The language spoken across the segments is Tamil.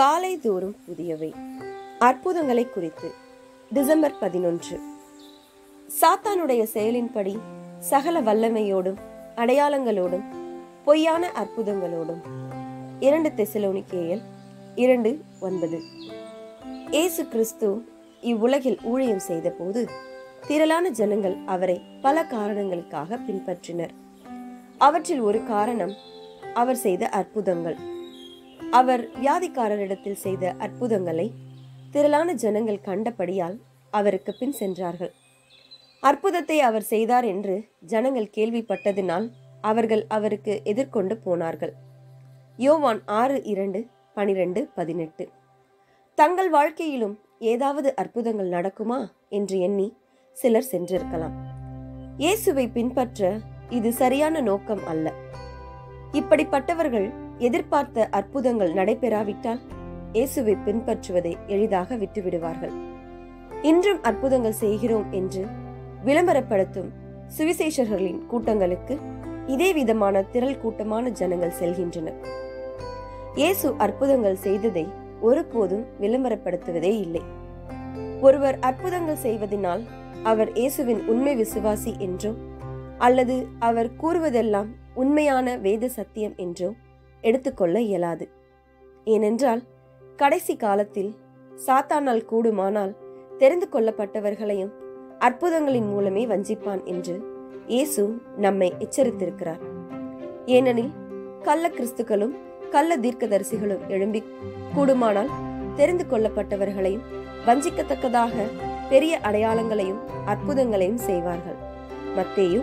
காலைதோறும் புதியவை. அற்புதங்களை குறித்து டிசம்பர் 11. சாத்தானுடைய செயலின்படி சகல வல்லமையோடும் அடையாளங்களோடும் பொய்யான அற்புதங்களோடும் 2 தெசலோனிக்கேயர் 2:9. இயேசு கிறிஸ்து இவ்வுலகில் ஊழியம் செய்த போது திரளான ஜனங்கள் அவரை பல காரணங்களுக்காக பின்பற்றினர். அவற்றில் ஒரு காரணம் அவர் செய்த அற்புதங்கள். அவர் வியாதிக்காரரிடத்தில் செய்த அற்புதங்களை திரளான ஜனங்கள் கண்டபடியால் அவருக்கு பின் சென்றார்கள். அற்புதத்தை அவர் செய்தார் என்று ஜனங்கள் கேள்விப்பட்டதினால் அவர்கள் அவருக்கு எதிர்கொண்டு போனார்கள். யோவான் 6:2-12-18. தங்கள் வாழ்க்கையிலும் ஏதாவது அற்புதங்கள் நடக்குமா என்று எண்ணி சிலர் சென்றிருக்கலாம். இயேசுவை பின்பற்ற இது சரியான நோக்கம் அல்ல. இப்படிப்பட்டவர்கள் எதிர்பார்த்த அற்புதங்கள் நடைபெறாவிட்டால் இயேசுவை பின்பற்றுவதை எளிதாக விட்டுவிடுவார்கள். இன்றும் அற்புதங்கள் செய்கிறோம் என்று விளம்பரப்படுத்தும் சுவிசேஷர்களின் கூட்டங்களுக்கு இதே விதமான திரள் கூட்டமான ஜனங்கள் செல்கின்றனர். இயேசு அற்புதங்கள் செய்ததை ஒருபோதும் விளம்பரப்படுத்துவதே இல்லை. ஒருவர் அற்புதங்கள் செய்வதனால் அவர் இயேசுவின் உண்மை விசுவாசி என்றோ அல்லது அவர் கூறுவதெல்லாம் உண்மையான வேத சத்தியம் என்றோ எடுத்துக்கொள்ள இயலாது. ஏனென்றால் கடைசி காலத்தில் சாத்தானால் கூடுமானால் தெரிந்து கொள்ளப்பட்டவர்களையும் அற்புதங்களின் மூலமே வஞ்சிப்பான் என்று இயேசு நம்மை எச்சரித்திருக்கிறார். ஏனெனில் கள்ள கிறிஸ்துக்களும் கள்ள தீர்க்கதரிசிகளும் எழும்பி கூடுமானால் தெரிந்து கொள்ளப்பட்டவர்களையும் வஞ்சிக்கத்தக்கதாக பெரிய அடையாளங்களையும் அற்புதங்களையும் செய்வார்கள். மத்தேயு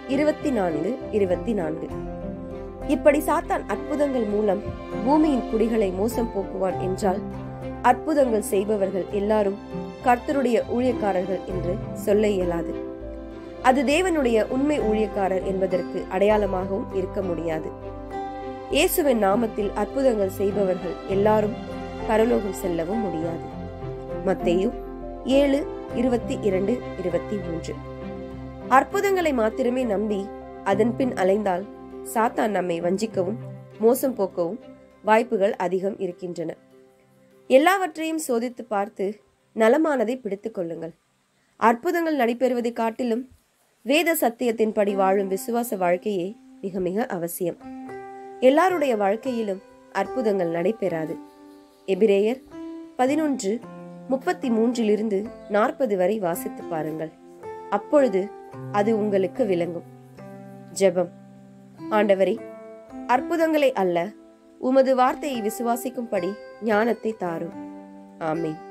24:24. இப்படி சாத்தான் அற்புதங்கள் மூலம் பூமியின் குடிகளை மோசம் போக்குவான் என்றால் அற்புதங்கள் செய்பவர்கள் எல்லாரும் கர்த்தருடைய ஊழியக்காரர்கள் என்று சொல்ல இயலாது. அது தேவனுடைய உண்மை ஊழியக்காரர் என்பதற்கு அடையாளமாகவும் இருக்க முடியாது. இயேசுவின் நாமத்தில் அற்புதங்கள் செய்பவர்கள் எல்லாரும் பரலோகம் செல்லவும் முடியாது. மத்தேயு 7:22-23. அற்புதங்களை மாத்திரமே நம்பி அதன் பின் அலைந்தால் சாத்தான் நம்மை வஞ்சிக்கவும் மோசம் போக்கவும் வாய்ப்புகள் அதிகம் இருக்கின்றன. எல்லாவற்றையும் சோதித்து பார்த்து நலமானதை பிடித்துக் கொள்ளுங்கள். அற்புதங்கள் நடைபெறுவதை காட்டிலும் வேத சத்தியத்தின்படி வாழும் விசுவாச வாழ்க்கையே மிக மிக அவசியம். எல்லாருடைய வாழ்க்கையிலும் அற்புதங்கள் நடைபெறாது. எபிரேயர் 11:33-40 வரை வாசித்து பாருங்கள். அப்பொழுது அது உங்களுக்கு விளங்கும். ஜெபம். ஆண்டவரே, அற்புதங்களை அல்ல, உமது வார்த்தையை விசுவாசிக்கும்படி ஞானத்தை தாரும். ஆமென்.